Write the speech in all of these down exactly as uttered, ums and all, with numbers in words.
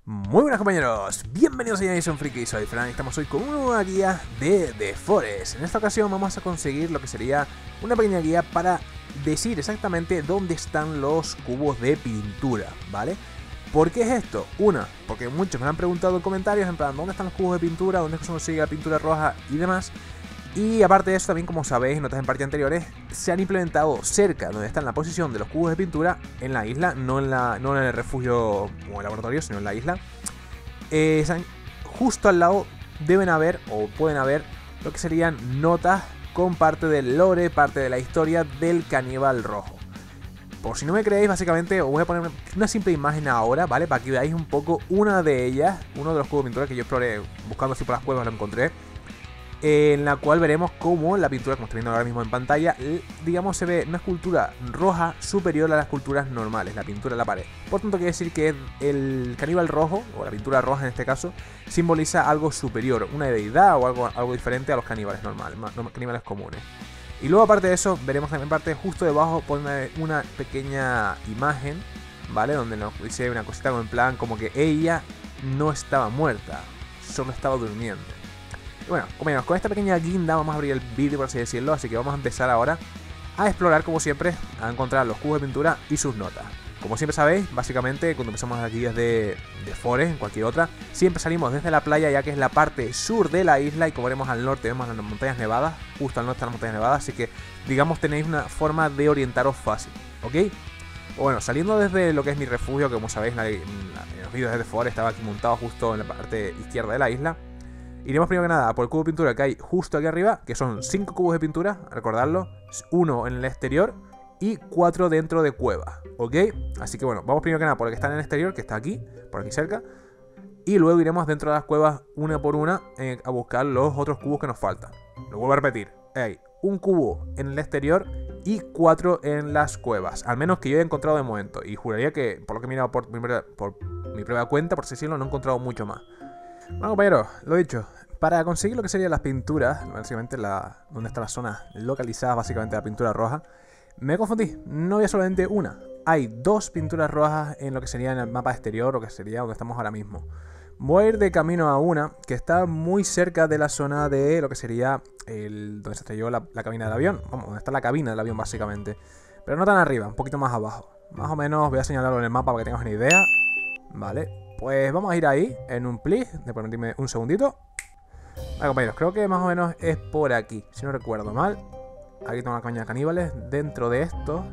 Muy buenas compañeros, bienvenidos a Jason Freaky, soy Fran y estamos hoy con una nueva guía de The Forest. En esta ocasión vamos a conseguir lo que sería una pequeña guía para decir exactamente dónde están los cubos de pintura, ¿vale? ¿Por qué es esto? Una, porque muchos me han preguntado en comentarios en plan, ¿dónde están los cubos de pintura? ¿Dónde se consigue la pintura roja? Y demás. Y aparte de eso, también como sabéis, notas en partes anteriores, se han implementado cerca donde está la posición de los cubos de pintura en la isla, no en, la, no en el refugio o el laboratorio, sino en la isla. Eh, justo al lado deben haber, o pueden haber, lo que serían notas con parte del lore, parte de la historia del caníbal rojo. Por si no me creéis, básicamente os voy a poner una simple imagen ahora, ¿vale? Para que veáis un poco una de ellas, uno de los cubos de pintura que yo exploré buscando así por las cuevas, lo encontré. En la cual veremos cómo la pintura, como estoy viendo ahora mismo en pantalla, digamos se ve una escultura roja superior a las esculturas normales, la pintura en la pared. Por tanto quiere decir que el caníbal rojo, o la pintura roja en este caso, simboliza algo superior, una deidad o algo, algo diferente a los caníbales normales, los caníbales comunes. Y luego aparte de eso, veremos también parte justo debajo pone una pequeña imagen, ¿vale? Donde nos dice una cosita como en plan, como que ella no estaba muerta, solo estaba durmiendo. Y bueno, compañeros, con esta pequeña guinda vamos a abrir el vídeo, por así decirlo, así que vamos a empezar ahora a explorar, como siempre, a encontrar los cubos de pintura y sus notas. Como siempre sabéis, básicamente, cuando empezamos las guías de, de Forest, en cualquier otra, siempre salimos desde la playa, ya que es la parte sur de la isla, y como veremos al norte, vemos las montañas nevadas, justo al norte están las montañas nevadas, así que, digamos, tenéis una forma de orientaros fácil, ¿ok? Bueno, saliendo desde lo que es mi refugio, que como sabéis, en, la, en, la, en los vídeos de The Forest estaba aquí montado justo en la parte izquierda de la isla. Iremos primero que nada por el cubo de pintura que hay justo aquí arriba, que son cinco cubos de pintura, recordadlo, uno en el exterior y cuatro dentro de cueva, ¿ok? Así que bueno, vamos primero que nada por el que está en el exterior, que está aquí, por aquí cerca, y luego iremos dentro de las cuevas una por una eh, a buscar los otros cubos que nos faltan. Lo vuelvo a repetir, hay un cubo en el exterior y cuatro en las cuevas, al menos que yo he encontrado de momento, y juraría que, por lo que he mirado por mi, por mi propia cuenta, por así decirlo, no he encontrado mucho más. Bueno, compañeros, lo dicho, para conseguir lo que serían las pinturas, básicamente la, donde está la zona localizada, básicamente la pintura roja, me confundí, no había solamente una, hay dos pinturas rojas en lo que sería en el mapa exterior, o que sería donde estamos ahora mismo. Voy a ir de camino a una que está muy cerca de la zona de lo que sería el, donde se estrelló la, la cabina del avión, vamos, donde está la cabina del avión básicamente, pero no tan arriba, un poquito más abajo. Más o menos voy a señalarlo en el mapa para que tengas una idea, ¿vale? Pues vamos a ir ahí, en un plis, de permitirme un segundito. Vale, compañeros, creo que más o menos es por aquí, si no recuerdo mal. Aquí tengo la cabaña de caníbales. Dentro de esto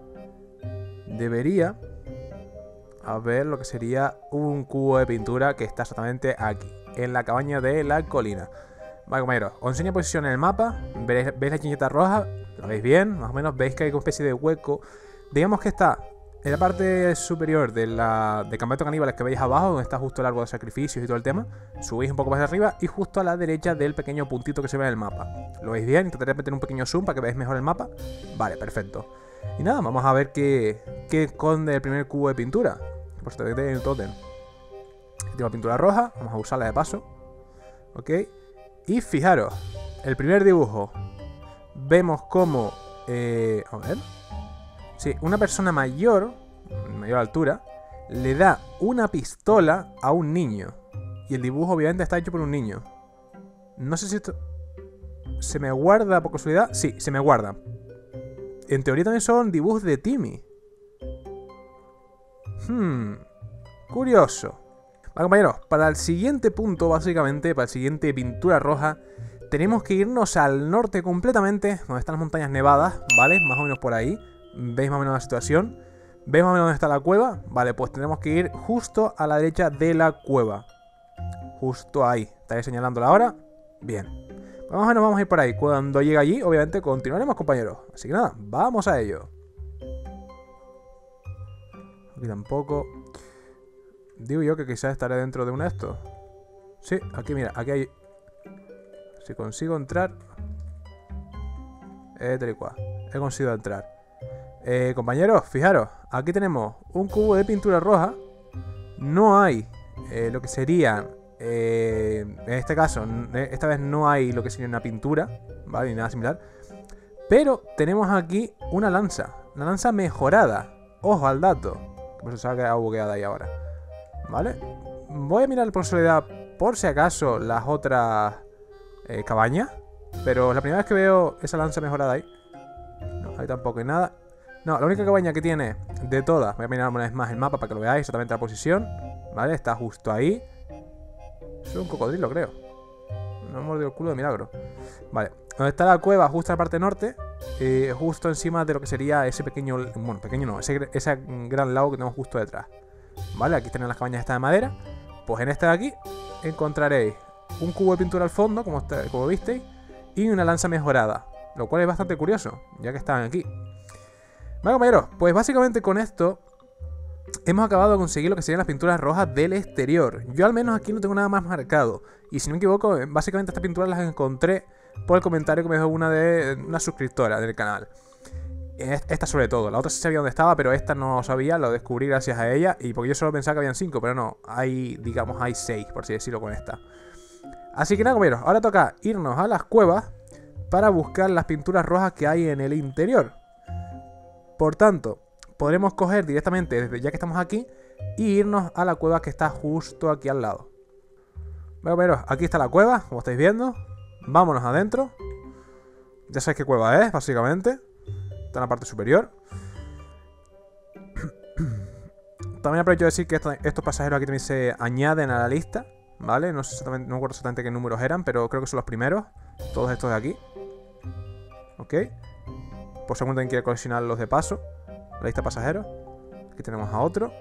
debería haber lo que sería un cubo de pintura que está exactamente aquí, en la cabaña de la colina. Vale, compañeros, os enseño posición en el mapa. ¿Veis, veis la chincheta roja? ¿Lo veis bien? Más o menos veis que hay una especie de hueco. Digamos que está en la parte superior de la, del campamento de caníbales que veis abajo, donde está justo el árbol de sacrificios y todo el tema. Subís un poco más arriba y justo a la derecha del pequeño puntito que se ve en el mapa. ¿Lo veis bien? Intentaré meter un pequeño zoom para que veáis mejor el mapa. Vale, perfecto. Y nada, vamos a ver qué, qué esconde el primer cubo de pintura. Por supuesto, tiene el tótem. Tengo pintura roja, vamos a usarla de paso. Ok. Y fijaros, el primer dibujo. Vemos como... Eh, a ver... Sí, una persona mayor, mayor altura, le da una pistola a un niño. Y el dibujo obviamente está hecho por un niño. No sé si esto... ¿Se me guarda por casualidad? Sí, se me guarda. En teoría también son dibujos de Timmy. Hmm... Curioso. Vale, compañeros, para el siguiente punto, básicamente, para el siguiente pintura roja, tenemos que irnos al norte completamente, donde están las montañas nevadas, ¿vale? Más o menos por ahí. ¿Veis más o menos la situación? ¿Veis más o menos dónde está la cueva? Vale, pues tenemos que ir justo a la derecha de la cueva. Justo ahí. ¿Estáis señalándola ahora? Bien. Pues más o menos vamos a ir por ahí. Cuando llegue allí, obviamente, continuaremos, compañeros. Así que nada, vamos a ello. Aquí tampoco. Digo yo que quizás estaré dentro de uno de estos. Sí, aquí mira, aquí hay... Si consigo entrar... Eh, tal y cual. He conseguido entrar. Eh, compañeros, fijaros, aquí tenemos un cubo de pintura roja. No hay eh, lo que sería, eh, en este caso, esta vez no hay lo que sería una pintura, ¿vale? Ni nada similar. Pero tenemos aquí una lanza, una lanza mejorada. Ojo al dato. Por eso se ha quedado bugueada ahí ahora. ¿Vale? Voy a mirar por soledad, por si acaso, las otras eh, cabañas. Pero la primera vez que veo esa lanza mejorada ahí. No, ahí tampoco hay nada. No, la única cabaña que tiene de todas, voy a mirar una vez más el mapa para que lo veáis exactamente la posición. Vale, está justo ahí. Es un cocodrilo, creo. No me mordió el culo de milagro. Vale, donde está la cueva, justo en la parte norte. Eh, justo encima de lo que sería ese pequeño... Bueno, pequeño no, ese, ese gran lago que tenemos justo detrás. Vale, aquí tienen las cabañas estas de madera. Pues en este de aquí encontraréis un cubo de pintura al fondo, como, está, como visteis, y una lanza mejorada, lo cual es bastante curioso, ya que estaban aquí. Vale, compañeros, pues básicamente con esto hemos acabado de conseguir lo que serían las pinturas rojas del exterior. Yo al menos aquí no tengo nada más marcado. Y si no me equivoco, básicamente estas pinturas las encontré por el comentario que me dejó una de una suscriptora del canal. Esta sobre todo, la otra sí sabía dónde estaba, pero esta no sabía, lo descubrí gracias a ella. Y porque yo solo pensaba que habían cinco, pero no, hay, digamos, hay seis, por así decirlo, con esta. Así que nada, compañeros, ahora toca irnos a las cuevas para buscar las pinturas rojas que hay en el interior. Por tanto, podremos coger directamente, desde ya que estamos aquí, y irnos a la cueva que está justo aquí al lado. Bueno, compañeros, aquí está la cueva, como estáis viendo. Vámonos adentro. Ya sabéis qué cueva es, básicamente. Está en la parte superior. También aprovecho de decir que esto, estos pasajeros aquí también se añaden a la lista, ¿vale? No sé exactamente, no me acuerdo exactamente qué números eran, pero creo que son los primeros. Todos estos de aquí. Ok. Por si alguien también quiere coleccionarlos de paso. La lista de pasajeros. Aquí tenemos a otro.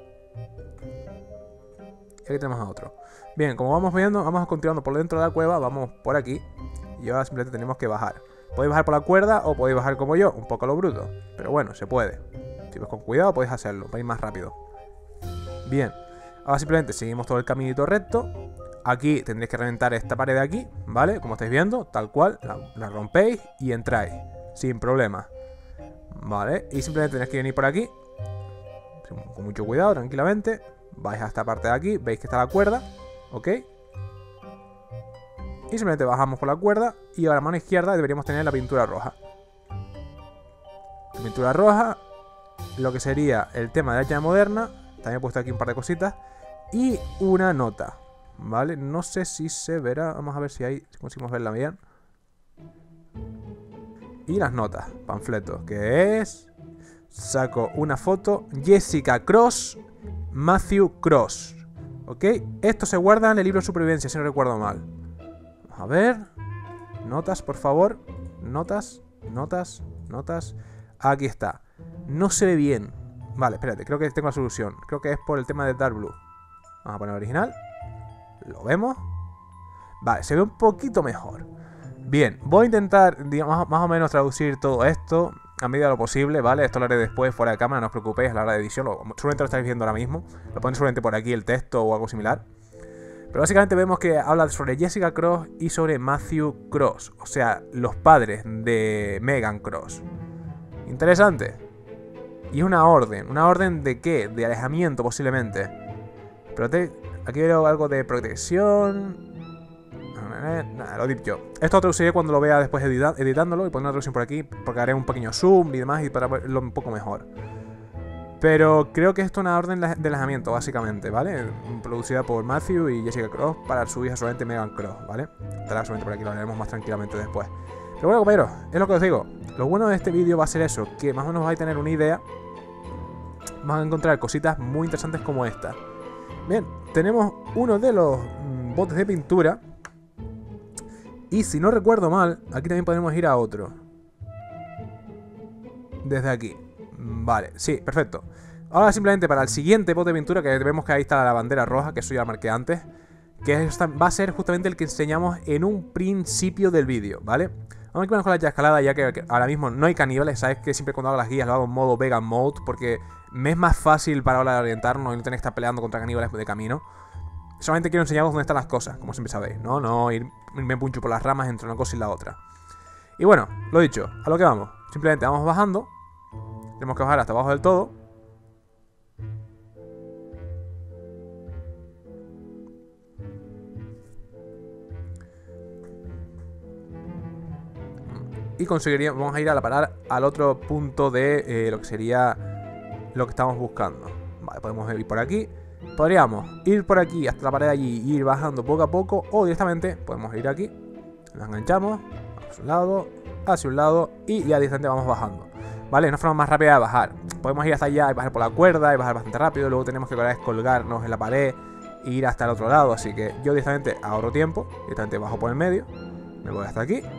Y aquí tenemos a otro. Bien, como vamos viendo, vamos continuando por dentro de la cueva. Vamos por aquí. Y ahora simplemente tenemos que bajar. Podéis bajar por la cuerda o podéis bajar como yo, un poco a lo bruto. Pero bueno, se puede. Si vais con cuidado podéis hacerlo, para ir más rápido. Bien. Ahora simplemente seguimos todo el caminito recto. Aquí tendréis que reventar esta pared de aquí, ¿vale? Como estáis viendo, tal cual. La, la rompéis y entráis. Sin problema. Vale. Y simplemente tenéis que venir por aquí. Con mucho cuidado, tranquilamente. Vais a esta parte de aquí. Veis que está la cuerda. ¿Ok? Y simplemente bajamos por la cuerda. Y a la mano izquierda deberíamos tener la pintura roja. La pintura roja. Lo que sería el tema de la hacha moderna. También he puesto aquí un par de cositas. Y una nota. ¿Vale? No sé si se verá. Vamos a ver si hay. Si conseguimos verla bien. Y las notas. Panfletos. Que es... Saco una foto. Jessica Cross. Matthew Cross. ¿Ok? Esto se guarda en el libro de supervivencia, si no recuerdo mal. A ver. Notas, por favor. Notas, notas, notas. Aquí está. No se ve bien. Vale, espérate, creo que tengo la solución. Creo que es por el tema de Dark Blue. Vamos a poner original. Lo vemos. Vale, se ve un poquito mejor. Bien, voy a intentar, digamos, más o menos traducir todo esto a medida de lo posible, ¿vale? Esto lo haré después fuera de cámara, no os preocupéis, a la hora de edición. Lo, seguramente lo estáis viendo ahora mismo. Lo ponen seguramente por aquí el texto o algo similar. Pero básicamente vemos que habla sobre Jessica Cross y sobre Matthew Cross. O sea, los padres de Megan Cross. Interesante. Y es una orden. ¿Una orden de qué? De alejamiento posiblemente. Prote aquí veo algo de protección. Nada, lo digo yo. Esto lo traduciré cuando lo vea después edita editándolo. Y pondré una traducción por aquí. Porque haré un pequeño zoom y demás. Y para verlo un poco mejor. Pero creo que esto es una orden de alejamiento, básicamente, ¿vale? Producida por Matthew y Jessica Cross para su hija solamente Megan Cross, ¿vale? Estará solamente por aquí, lo haremos más tranquilamente después. Pero bueno, compañeros, es lo que os digo. Lo bueno de este vídeo va a ser eso, que más o menos vais a tener una idea. Van a encontrar cositas muy interesantes como esta. Bien, tenemos uno de los mmm, botes de pintura. Y si no recuerdo mal, aquí también podemos ir a otro. Desde aquí. Vale, sí, perfecto. Ahora simplemente para el siguiente bote de pintura, que vemos que ahí está la bandera roja, que eso ya la marqué antes, que es, va a ser justamente el que enseñamos en un principio del vídeo, ¿vale? Vamos a ir con la escalada, ya que ahora mismo no hay caníbales. Sabes que siempre cuando hago las guías lo hago en modo vegan mode, porque me es más fácil para ahora orientarnos y no tener que estar peleando contra caníbales de camino. Solamente quiero enseñaros dónde están las cosas, como siempre sabéis, ¿no? No ir, irme puncho por las ramas entre una cosa y la otra. Y bueno, lo dicho, a lo que vamos. Simplemente vamos bajando. Tenemos que bajar hasta abajo del todo. Y conseguiríamos, vamos a ir a la parar al otro punto de eh, lo que sería lo que estamos buscando. Vale, podemos ir por aquí. Podríamos ir por aquí hasta la pared de allí y ir bajando poco a poco, o directamente podemos ir aquí, nos enganchamos, hacia un lado, hacia un lado y ya directamente vamos bajando. ¿Vale? Es una forma más rápida de bajar. Podemos ir hasta allá y bajar por la cuerda y bajar bastante rápido. Luego tenemos que colgarnos en la pared e ir hasta el otro lado. Así que yo directamente ahorro tiempo. Directamente bajo por el medio. Me voy hasta aquí.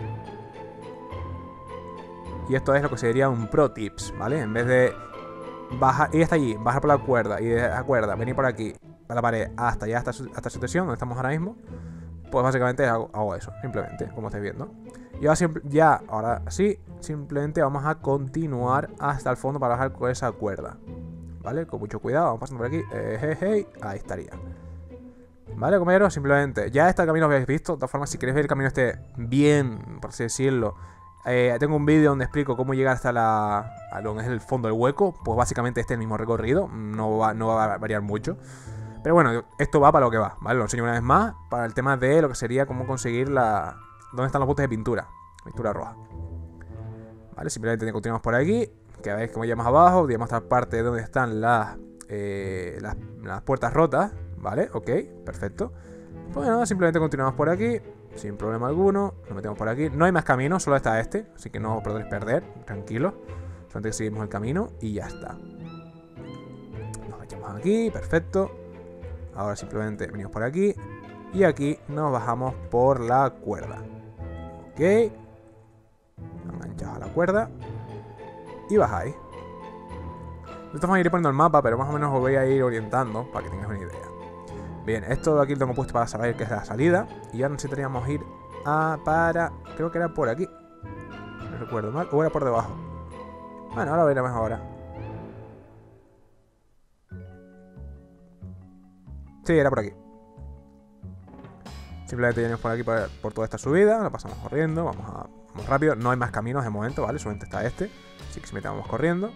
Y esto es lo que sería un pro tips, ¿vale? En vez de bajar, ir hasta allí, bajar por la cuerda y de la cuerda, venir por aquí a la pared hasta allá, hasta, hasta esta situación donde estamos ahora mismo, pues básicamente hago, hago eso, simplemente, como estáis viendo. Y ahora, ya, ahora sí, simplemente vamos a continuar hasta el fondo para bajar con esa cuerda. ¿Vale? Con mucho cuidado, vamos pasando por aquí. Eh, hey, hey, ahí estaría. ¿Vale, compañeros? Simplemente, ya este camino lo habéis visto. De todas formas, si queréis ver el camino este bien, por así decirlo, eh, tengo un vídeo donde explico cómo llegar hasta la, a donde es el fondo del hueco. Pues básicamente este es el mismo recorrido, no va, no va a variar mucho. Pero bueno, esto va para lo que va, ¿vale? Lo enseño una vez más para el tema de lo que sería cómo conseguir la... ¿Dónde están los botes de pintura? Pintura roja. Vale, simplemente continuamos por aquí. Que veis como ya más abajo, digamos esta parte donde están las, eh, las, las puertas rotas. Vale, ok, perfecto. Pues nada, simplemente continuamos por aquí sin problema alguno, nos metemos por aquí. No hay más camino, solo está este, así que no os podréis perder, tranquilos. Solamente seguimos el camino y ya está. Nos echamos aquí, perfecto. Ahora simplemente venimos por aquí y aquí nos bajamos por la cuerda. Ok. Enganchados a la cuerda y bajáis. De esta forma iré poniendo el mapa, pero más o menos os voy a ir orientando para que tengáis una idea. Bien, esto de aquí lo tengo puesto para saber que es la salida. Y ahora necesitaríamos ir a para... Creo que era por aquí. No recuerdo mal. O era por debajo. Bueno, ahora veremos ahora. Sí, era por aquí. Simplemente venimos por aquí por, por toda esta subida. La pasamos corriendo. Vamos, a, vamos rápido. No hay más caminos de momento, ¿vale? Solamente está este. Así que si metamos corriendo.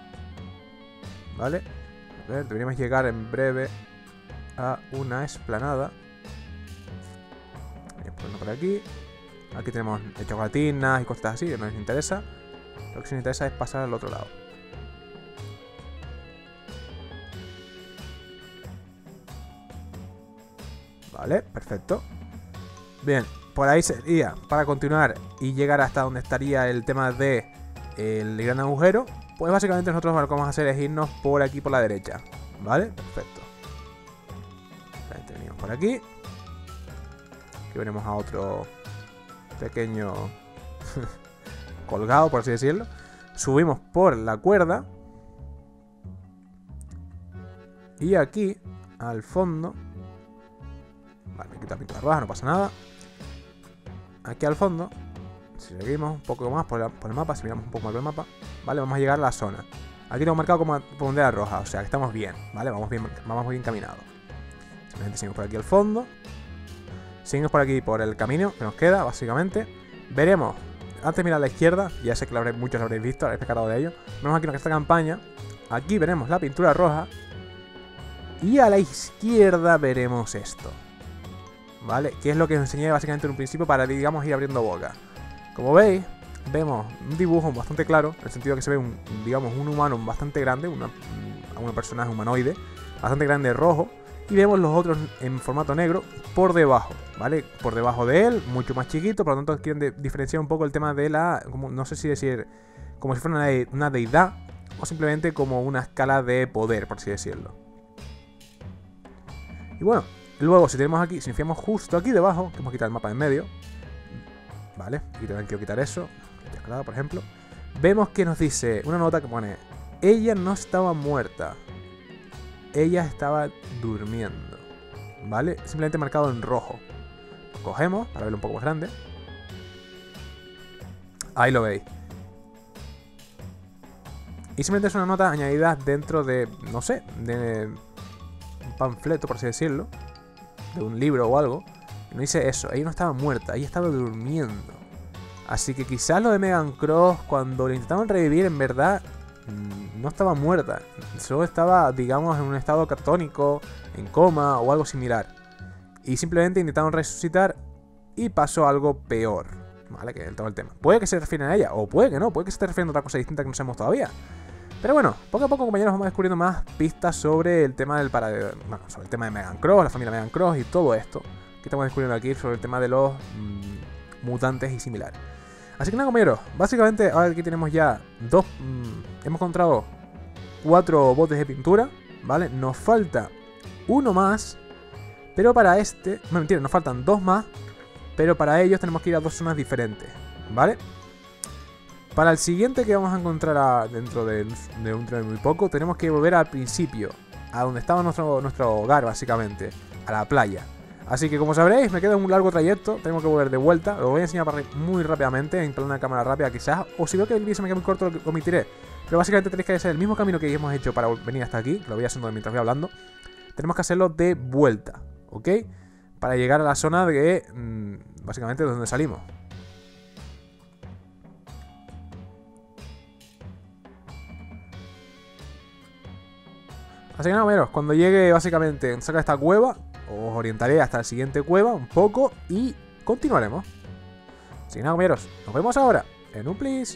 Vale. A ver, deberíamos llegar en breve a una explanada. Vamos por aquí. Aquí tenemos chocolatinas y cosas así, que no nos interesa. Lo que sí nos interesa es pasar al otro lado. Vale, perfecto. Bien, por ahí sería para continuar y llegar hasta donde estaría el tema de el gran agujero. Pues básicamente nosotros lo que vamos a hacer es irnos por aquí por la derecha. Vale, perfecto. Venimos por aquí. Aquí venimos a otro pequeño colgado, por así decirlo. Subimos por la cuerda. Y aquí, al fondo. Vale, me quita la pintura roja, no pasa nada. Aquí al fondo, si seguimos un poco más por, la, por el mapa, si miramos un poco más por el mapa, vale, vamos a llegar a la zona. Aquí tengo marcado como bandera roja, o sea que estamos bien, ¿vale? Vamos bien, vamos muy bien caminados. Simplemente seguimos por aquí al fondo. Seguimos por aquí por el camino que nos queda, básicamente. Veremos, antes de mirar a la izquierda, ya sé que lo habréis, muchos lo habréis visto, habréis pescado de ello. Vemos aquí esta campaña. Aquí veremos la pintura roja. Y a la izquierda veremos esto. ¿Vale? Que es lo que os enseñé básicamente en un principio para, digamos, ir abriendo boca. Como veis, vemos un dibujo bastante claro, en el sentido que se ve un, digamos, un humano bastante grande, una, una personaje humanoide, bastante grande rojo. Y vemos los otros en formato negro por debajo, ¿vale? Por debajo de él, mucho más chiquito, por lo tanto quieren de, diferenciar un poco el tema de la, como, no sé si decir, como si fuera una, de, una deidad o simplemente como una escala de poder, por así decirlo. Y bueno, luego si tenemos aquí, si nos fijamos justo aquí debajo, que hemos quitado el mapa en medio, ¿vale? Y también quiero quitar eso, claro, por ejemplo. Vemos que nos dice una nota que pone, ella no estaba muerta. Ella estaba durmiendo, ¿vale? Simplemente marcado en rojo. Lo cogemos para verlo un poco más grande. Ahí lo veis. Y simplemente es una nota añadida dentro de, no sé, de un panfleto, por así decirlo, de un libro o algo. Y nos dice eso, ella no estaba muerta, ella estaba durmiendo. Así que quizás lo de Megan Cross, cuando le intentaban revivir, en verdad no estaba muerta, solo estaba, digamos, en un estado catónico, en coma o algo similar. Y simplemente intentaron resucitar y pasó algo peor, ¿vale? Que es todo el tema. Puede que se refieran a ella, o puede que no, puede que se esté refiriendo a otra cosa distinta que no sabemos todavía. Pero bueno, poco a poco, compañeros, vamos descubriendo más pistas sobre el tema del para, bueno, sobre el tema de Megan Cross, la familia Megan Cross y todo esto que estamos descubriendo aquí sobre el tema de los mmm, mutantes y similares. Así que nada, compañeros, básicamente ahora aquí tenemos ya dos, mmm, hemos encontrado cuatro botes de pintura, ¿vale? Nos falta uno más, pero para este, no mentira, nos faltan dos más, pero para ellos tenemos que ir a dos zonas diferentes, ¿vale? Para el siguiente que vamos a encontrar a, dentro de, de un tren muy poco, tenemos que volver al principio, a donde estaba nuestro, nuestro hogar, básicamente, a la playa. Así que, como sabréis, me queda un largo trayecto, tengo que volver de vuelta. Lo voy a enseñar muy rápidamente, en plan una cámara rápida quizás, o si veo que el vídeo se me queda muy corto, lo omitiré. Pero básicamente tenéis que hacer el mismo camino que hemos hecho para venir hasta aquí, lo voy haciendo mientras voy hablando. Tenemos que hacerlo de vuelta, ¿ok? Para llegar a la zona de, mmm, básicamente, de donde salimos. Así que nada, compañeros, cuando llegue básicamente cerca de esta cueva, os orientaré hasta la siguiente cueva un poco y continuaremos. Así que nada, compañeros, nos vemos ahora en un please.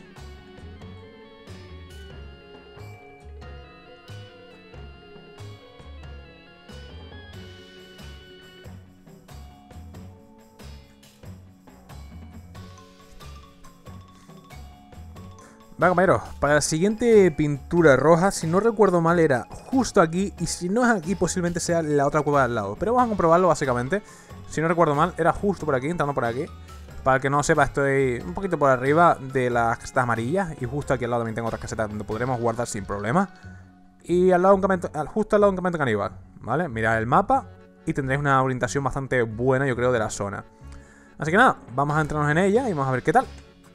Vale, compañeros, para la siguiente pintura roja, si no recuerdo mal, era justo aquí. Y si no es aquí, posiblemente sea la otra cueva al lado. Pero vamos a comprobarlo, básicamente. Si no recuerdo mal, era justo por aquí, entrando por aquí. Para el que no sepa, estoy un poquito por arriba de las casetas amarillas. Y justo aquí al lado también tengo otras casetas donde podremos guardar sin problema. Y al lado un campamento, justo al lado de un campamento caníbal, ¿vale? Mirad el mapa y tendréis una orientación bastante buena, yo creo, de la zona. Así que nada, vamos a entrarnos en ella y vamos a ver qué tal.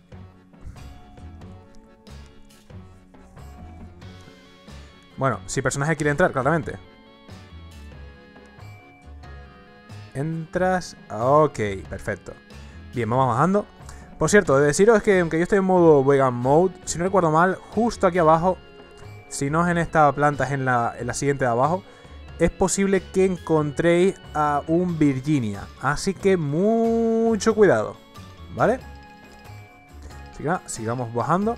Bueno, si el personaje quiere entrar, claramente. Entras. Ok, perfecto. Bien, vamos bajando. Por cierto, de deciros que aunque yo estoy en modo vegan mode, si no recuerdo mal, justo aquí abajo, si no es en esta planta, es en la, en la siguiente de abajo, es posible que encontréis a un Virginia. Así que mucho cuidado, ¿vale? Así que nada, sigamos bajando.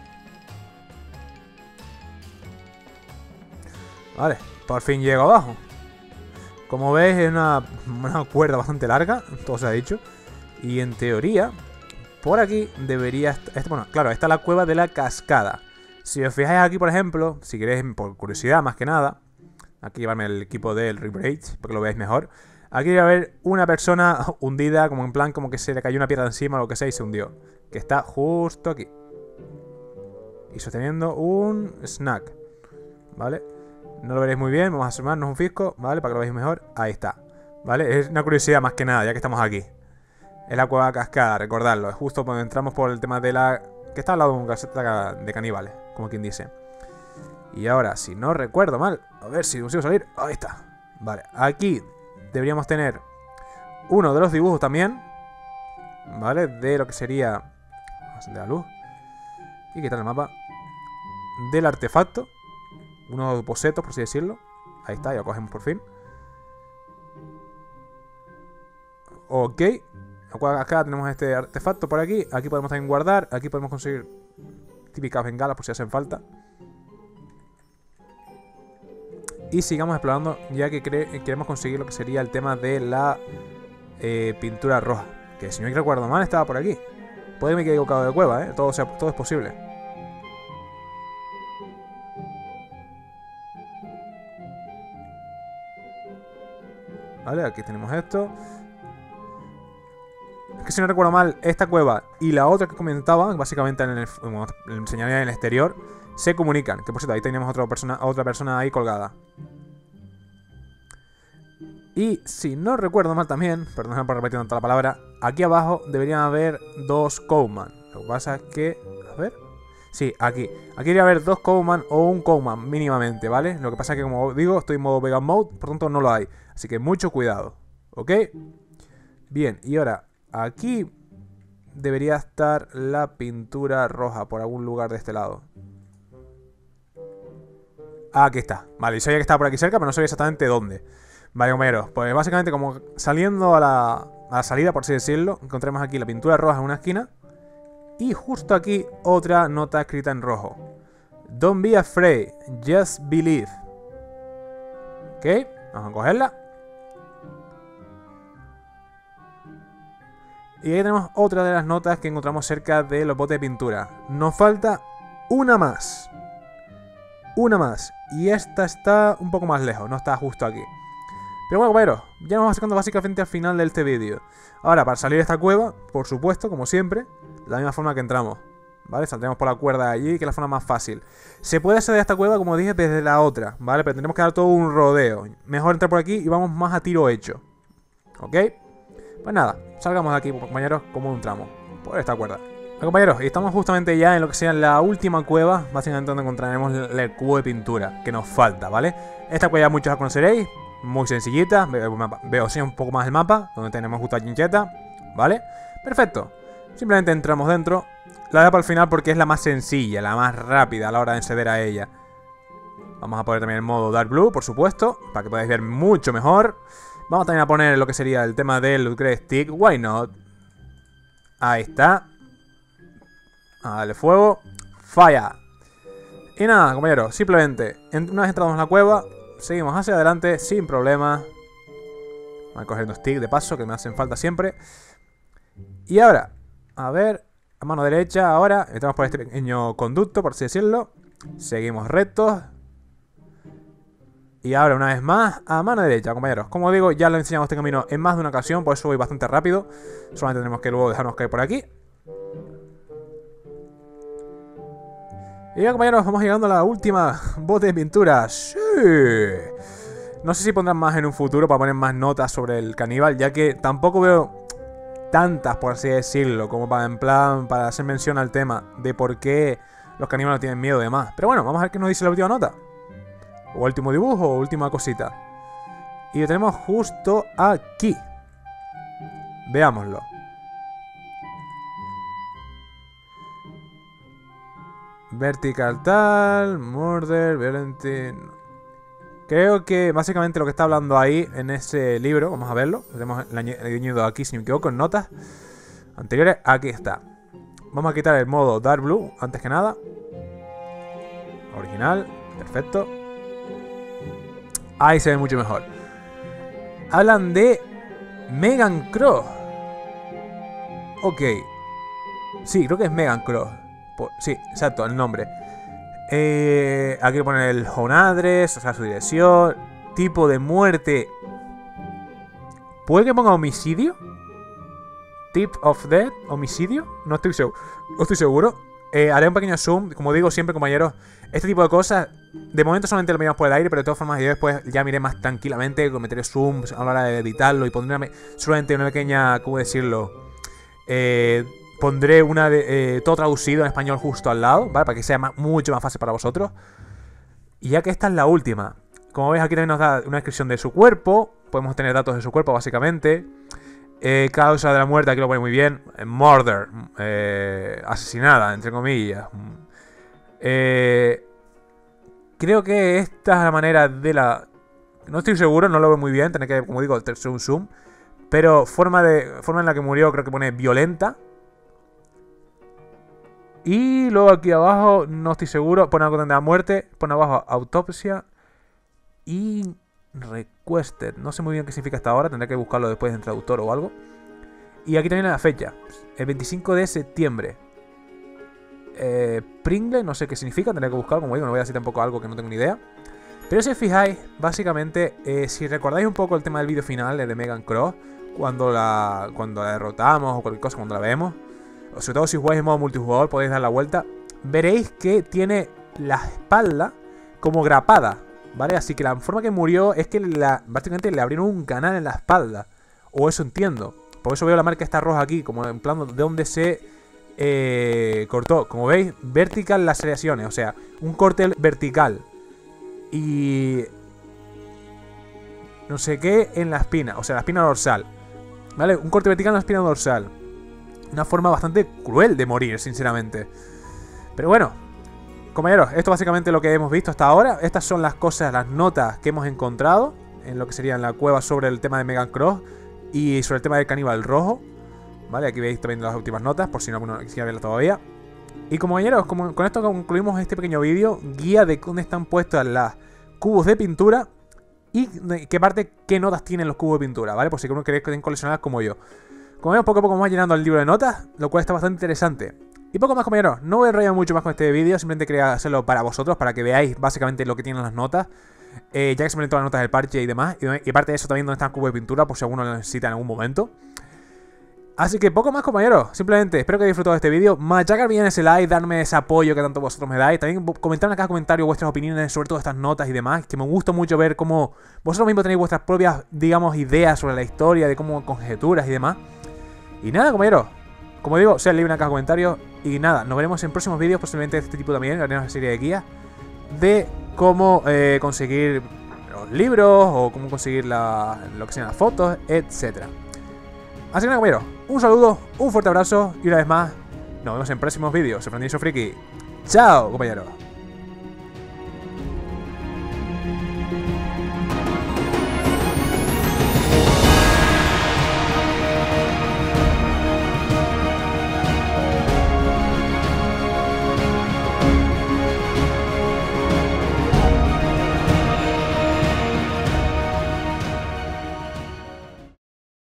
Vale, por fin llego abajo. Como veis es una, una cuerda bastante larga, todo se ha dicho. Y en teoría, por aquí debería estar... Bueno, claro, esta es la cueva de la cascada. Si os fijáis aquí, por ejemplo, si queréis, por curiosidad más que nada, aquí llevarme el equipo del Rebridge, para que lo veáis mejor. Aquí debe haber una persona hundida, como en plan, como que se le cayó una piedra encima o lo que sea y se hundió. Que está justo aquí. Y sosteniendo un snack, ¿vale? No lo veréis muy bien, vamos a asomarnos un fisco, ¿vale? Para que lo veáis mejor. Ahí está, ¿vale? Es una curiosidad más que nada, ya que estamos aquí. Es la cueva cascada, recordadlo. Es justo cuando entramos por el tema de la... que está al lado de un caseta de caníbales, como quien dice. Y ahora, si no recuerdo mal, a ver si consigo salir. Ahí está. Vale, aquí deberíamos tener uno de los dibujos también, ¿vale? De lo que sería... Vamos a encender la luz y quitar el mapa. Del artefacto. Unos bocetos, por así decirlo. Ahí está, ya lo cogemos por fin. Ok. Acá tenemos este artefacto por aquí. Aquí podemos también guardar. Aquí podemos conseguir típicas bengalas por si hacen falta. Y sigamos explorando, ya que queremos conseguir lo que sería el tema de la eh, pintura roja. Que si no me recuerdo mal, estaba por aquí. Puede que me quede equivocado de cueva, ¿eh? Todo, sea, todo es posible. Vale, aquí tenemos esto. Es que si no recuerdo mal, esta cueva y la otra que comentaba, básicamente en el, bueno, enseñaría en el exterior, se comunican. Que por cierto, ahí tenemos otra persona, otra persona ahí colgada. Y si no recuerdo mal también, perdón por repetir tanta la palabra, aquí abajo deberían haber dos Cowman. Lo que pasa es que... A ver... Sí, aquí. Aquí debería haber dos Cowman o un Cowman mínimamente, ¿vale? Lo que pasa es que, como digo, estoy en modo vegan mode, por tanto no lo hay. Así que mucho cuidado, ¿ok? Bien, y ahora, aquí debería estar la pintura roja por algún lugar de este lado. Ah, aquí está. Vale, yo sabía que estaba por aquí cerca, pero no sabía exactamente dónde. Vale, compañeros, pues básicamente como saliendo a la, a la salida, por así decirlo, encontramos aquí la pintura roja en una esquina. Y justo aquí otra nota escrita en rojo. Don't be afraid, just believe. Ok, vamos a cogerla. Y ahí tenemos otra de las notas que encontramos cerca de los botes de pintura. Nos falta una más. Una más. Y esta está un poco más lejos, no está justo aquí. Pero bueno, compañeros, ya nos vamos acercando básicamente al final de este vídeo. Ahora, para salir de esta cueva, por supuesto, como siempre, de la misma forma que entramos. ¿Vale? Saldremos por la cuerda de allí, que es la forma más fácil. Se puede salir de esta cueva, como dije, desde la otra, ¿vale? Pero tendremos que dar todo un rodeo. Mejor entrar por aquí y vamos más a tiro hecho. ¿Ok? Pues nada, salgamos de aquí, compañeros, como entramos. Por esta cuerda. Bueno, compañeros, y estamos justamente ya en lo que sea la última cueva, básicamente donde encontraremos el, el cubo de pintura que nos falta, ¿vale? Esta cueva muchos la conoceréis, muy sencillita. Veo, veo sí, un poco más el mapa, donde tenemos justo a Chincheta, ¿vale? Perfecto. Simplemente entramos dentro. La dejo para el final porque es la más sencilla, la más rápida a la hora de acceder a ella. Vamos a poner también el modo Dark Blue, por supuesto, para que podáis ver mucho mejor. Vamos también a poner lo que sería el tema del Upgrade Stick. Why not? Ahí está. A darle fuego. Falla. Y nada, compañeros. Simplemente, una vez entramos en la cueva, seguimos hacia adelante sin problema. Voy cogiendo stick de paso, que me hacen falta siempre. Y ahora, a ver, a mano derecha, ahora entramos por este pequeño conducto, por así decirlo. Seguimos rectos. Y ahora una vez más a mano derecha, compañeros. Como digo, ya lo enseñamos este camino en más de una ocasión, por eso voy bastante rápido. Solamente tenemos que luego dejarnos caer por aquí. Y ya, compañeros, vamos llegando a la última bote de pintura. ¡Sí! No sé si pondrán más en un futuro para poner más notas sobre el caníbal, ya que tampoco veo tantas, por así decirlo, como para en plan para hacer mención al tema de por qué los caníbales tienen miedo y demás. Pero bueno, vamos a ver qué nos dice la última nota. O último dibujo, o última cosita. Y lo tenemos justo aquí. Veámoslo. Vertical tal, murder, violent. Creo que básicamente lo que está hablando ahí en ese libro, vamos a verlo. Lo tenemos añadido aquí, si me equivoco, en notas anteriores. Aquí está. Vamos a quitar el modo Dark Blue, antes que nada. Original, perfecto. Ahí se ve mucho mejor. Hablan de Megan Cross. Ok. Sí, creo que es Megan Cross. Sí, exacto, el nombre. Eh, aquí poner el home address, o sea, su dirección. Tipo de muerte. ¿Puede que ponga homicidio? Tip of death, homicidio. No estoy seguro. No estoy seguro. Eh, haré un pequeño zoom. Como digo siempre, compañeros, este tipo de cosas, de momento solamente lo miramos por el aire, pero de todas formas yo después ya miré más tranquilamente, meteré zoom a la hora de editarlo y pondré una, solamente una pequeña, ¿cómo decirlo? Eh, pondré una de, eh, todo traducido en español justo al lado, ¿vale? Para que sea más, mucho más fácil para vosotros. Y ya que esta es la última, como veis aquí también nos da una descripción de su cuerpo, podemos tener datos de su cuerpo básicamente. Eh, causa de la muerte, aquí lo pone muy bien, murder, eh, asesinada, entre comillas. Eh, creo que esta es la manera de la... No estoy seguro, no lo veo muy bien, tener que, como digo, hacer un zoom. Pero forma, de, forma en la que murió creo que pone violenta. Y luego aquí abajo, no estoy seguro, pone algo de la muerte, pone abajo autopsia y requested. No sé muy bien qué significa hasta ahora, tendré que buscarlo después en traductor o algo. Y aquí también la fecha, el veinticinco de septiembre. Eh, Pringle, no sé qué significa, tendré que buscarlo, como digo, no voy a decir tampoco algo que no tengo ni idea. Pero si os fijáis, básicamente, eh, si recordáis un poco el tema del vídeo final, el de Megan Cross, cuando la, cuando la derrotamos o cualquier cosa, cuando la vemos, o sobre todo si jugáis en modo multijugador, podéis dar la vuelta, veréis que tiene la espalda como grapada, ¿vale? Así que la forma que murió es que la, básicamente le abrieron un canal en la espalda, o eso entiendo. Por eso veo la marca esta roja aquí, como en plan de donde se eh, cortó. Como veis, vertical laceraciones, o sea, un corte vertical. Y no sé qué en la espina, o sea, la espina dorsal, ¿vale? Un corte vertical en la espina dorsal. Una forma bastante cruel de morir, sinceramente. Pero bueno, compañeros, esto es básicamente lo que hemos visto hasta ahora. Estas son las cosas, las notas que hemos encontrado en lo que sería en la cueva sobre el tema de Megan Cross y sobre el tema del caníbal rojo, ¿vale? Aquí veis también las últimas notas, por si no alguno quisiera verla todavía. Y compañeros, como, con esto concluimos este pequeño vídeo, guía de dónde están puestas las cubos de pintura y de qué parte, qué notas tienen los cubos de pintura, ¿vale? Por si alguno queréis coleccionar como yo. Como vemos, poco a poco vamos llenando el libro de notas, lo cual está bastante interesante. Y poco más, compañeros, no voy a enrollar mucho más con este vídeo, simplemente quería hacerlo para vosotros, para que veáis básicamente lo que tienen las notas. Eh, ya que se me todas las notas del parche y demás. Y, y aparte de eso también donde están cubos de pintura, por si alguno lo necesita en algún momento. Así que poco más, compañeros. Simplemente espero que hayáis disfrutado de este vídeo. Machacar bien ese like, darme ese apoyo que tanto vosotros me dais. También comentar en la caja de comentarios vuestras opiniones sobre todas estas notas y demás. Que me gusta mucho ver cómo vosotros mismos tenéis vuestras propias, digamos, ideas sobre la historia, de cómo conjeturas y demás. Y nada, compañeros. Como digo, sea libre en la caja de comentarios. Y nada, nos veremos en próximos vídeos, posiblemente de este tipo también. Haré una serie de guías de cómo eh, conseguir los libros o cómo conseguir la, lo que sean las fotos, etcétera. Así que nada, compañeros, un saludo, un fuerte abrazo y una vez más, nos vemos en próximos vídeos. Soy Friki. Chao, compañeros.